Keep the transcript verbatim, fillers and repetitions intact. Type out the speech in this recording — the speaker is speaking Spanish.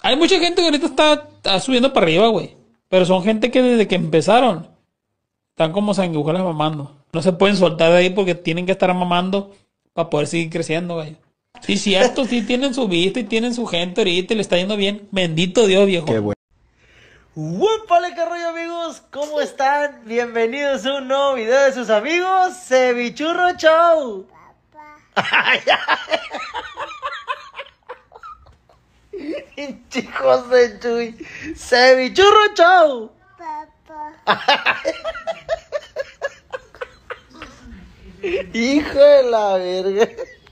Hay mucha gente que ahorita está, está subiendo para arriba, güey. Pero son gente que desde que empezaron están como sanguijuelas mamando. No se pueden soltar de ahí porque tienen que estar mamando para poder seguir creciendo, güey. Sí, cierto, sí tienen su vista y tienen su gente ahorita y le está yendo bien. Bendito Dios, viejo. Qué bueno. ¡Wupale, qué rollo, amigos! ¿Cómo están? Bienvenidos a un nuevo video de sus amigos Cevichurro Show. Chicos de Chuy, Cevichurro Show. Hijo de la verga.